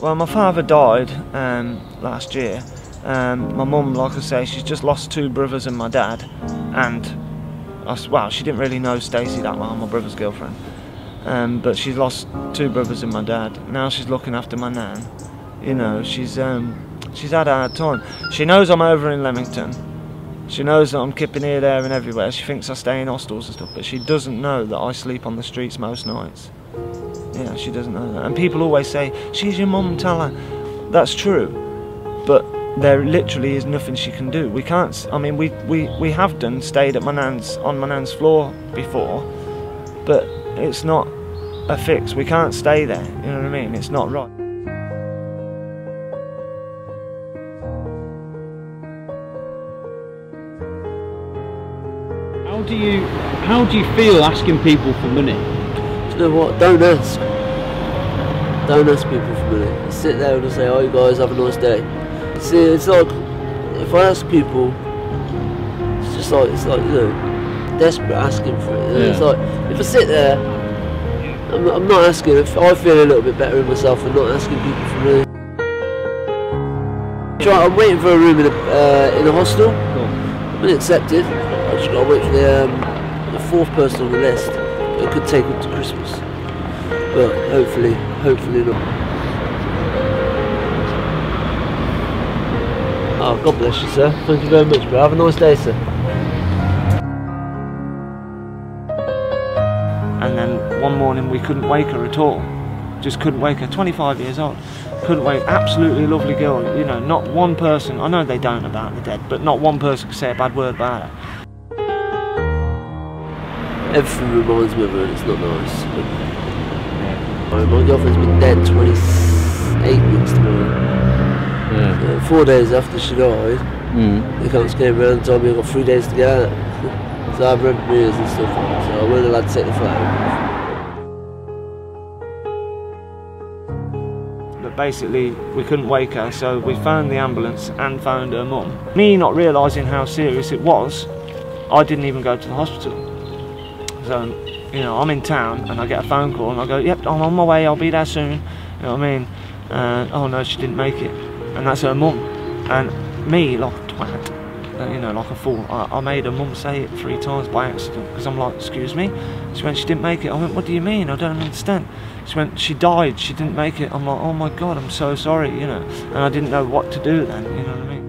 Well, my father died last year. My mum, like I say, she's just lost 2 brothers and my dad, and well, she didn't really know Stacey that well, my brother's girlfriend, but she's lost 2 brothers and my dad. Now she's looking after my nan. You know, she's had a hard time. She knows I'm over in Leamington. She knows that I'm kipping here, there and everywhere. She thinks I stay in hostels and stuff, but she doesn't know that I sleep on the streets most nights. Yeah, she doesn't know that. And people always say, she's your mum, tell her. That's true, but there literally is nothing she can do. We can't, I mean, we have stayed at on my nan's floor before, but it's not a fix. We can't stay there, you know what I mean? It's not right. How do you feel asking people for money? Do you know what? Don't ask. Don't ask people for money. Just sit there and say, "Oh, you guys have a nice day." See, it's like if I ask people, it's like you know, desperate asking for it. You know? Yeah. It's like if I sit there, I'm not asking. If I feel a little bit better in myself and not asking people for money. I'm waiting for a room in a hostel. Cool. I've been accepted. I just got to wait for the 4th person on the list. It could take up to Christmas, but hopefully not. Oh, God bless you, sir. Thank you very much, bro. Have a nice day, sir. And then one morning we couldn't wake her at all. Just couldn't wake her. 25 years old. Couldn't wake. Absolutely lovely girl. You know, not one person. I know they don't about the dead, but not one person could say a bad word about her. Everything reminds me of her, and it's not nice. But my girlfriend's been dead 28 weeks tomorrow. Yeah. 4 days after she died, the cops came around and told me I've got 3 days to get out. So I've read mirrors and stuff, so I wasn't allowed to take the flat. But basically, we couldn't wake her, so we phoned the ambulance and phoned her mum. Me not realising how serious it was, I didn't even go to the hospital. So, you know, I'm in town and I get a phone call and I go, yep, I'm on my way, I'll be there soon. You know what I mean? Oh no, she didn't make it. And that's her mum. And me, like a twat, you know, like a fool, I made her mum say it 3 times by accident, because I'm like, excuse me? She went, she didn't make it. I went, what do you mean? I don't understand. She went, she died, she didn't make it. I'm like, oh my God, I'm so sorry, you know. And I didn't know what to do then, you know what I mean?